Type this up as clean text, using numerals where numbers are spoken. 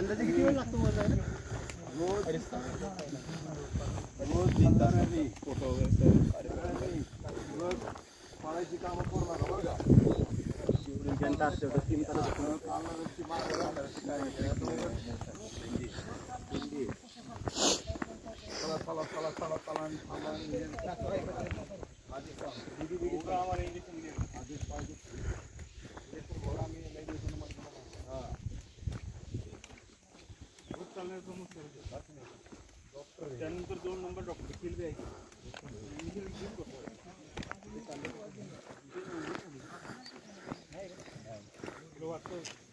किती वेळ लागतो रोज फोटो पाळायची कामं करू नका बरं का जनता असते टीम चला चला चला चला चला आम्हाला इंजेक्शन दे आदेश पाहिजे त्यानंतर 2 नंबर डॉक्टर किल्बे आहे वाटतं